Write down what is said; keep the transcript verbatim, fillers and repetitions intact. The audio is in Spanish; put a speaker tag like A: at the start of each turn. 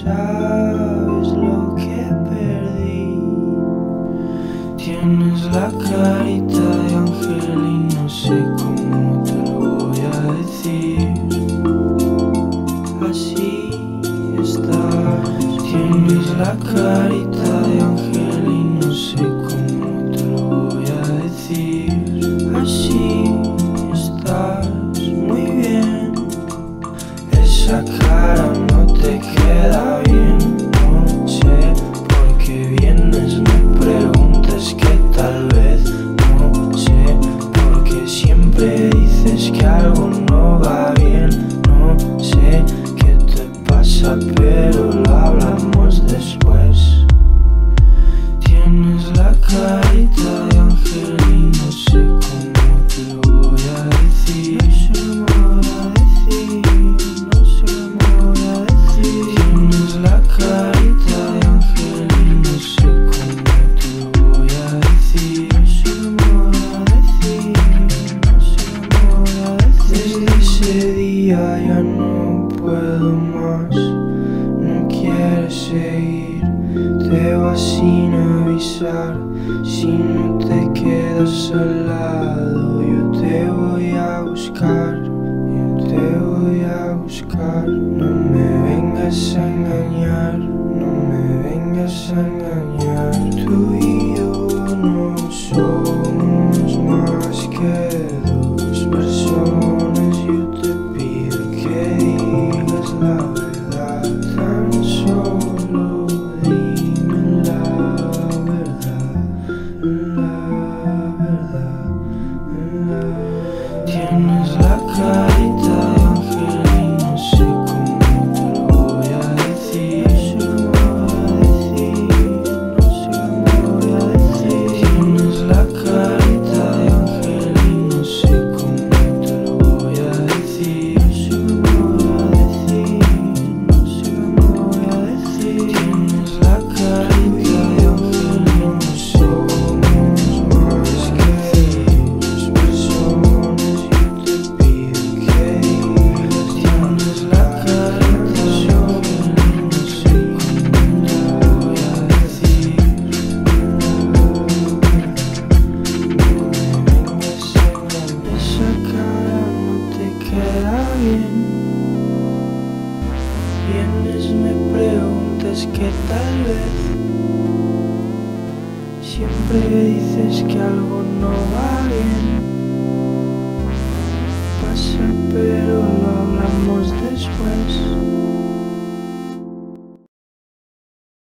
A: sabes lo que perdí. Tienes la carita de ángel y no sé cómo te lo voy a decir. Así estás. Tienes la carita de ángel y no sé cómo te lo voy a decir. Así estás, muy bien. Esa cara no te queda bien. No sé por qué vienes, me preguntas que tal vez. No sé porque siempre dices que algo no va bien. No sé qué te pasa, pero lo hablamos después. Tienes la carita de ángel y no sé cómo te lo voy a decir. No sé cómo voy a decir, no sé cómo voy a decir. Tienes la carita de ángel y no sé cómo te lo voy a decir. No sé cómo voy a decir, no sé cómo voy a decir. Desde ese día ya no puedo más. No quieres seguir, te vas sin avisar. Si no te quedas al lado, yo te voy a buscar. Yo te voy a buscar. No me vengas a engañar, no me vengas a engañar. Tú y yo no somos más que dos personas. Yo te pido que digas la verdad. Tan solo dime la verdad, la verdad, la. Tienes la carita de ángel y no sé cómo te lo voy a decir. No sé cómo voy a decir, no sé cómo voy a decir. Tienes la carita de ángel y no sé cómo te lo voy a decir. No sé cómo voy a decir, no sé cómo voy a decir. Tienes la carita de ángel y no somos más que dos personas. Yo te pido que digas. Tienes la carita de ángel y no sé cómo te lo voy a decir. Esa cara no te queda bien. Vienes, me preguntas que tal vez. Siempre dices que algo no va bien. Pasa, pero lo hablamos después.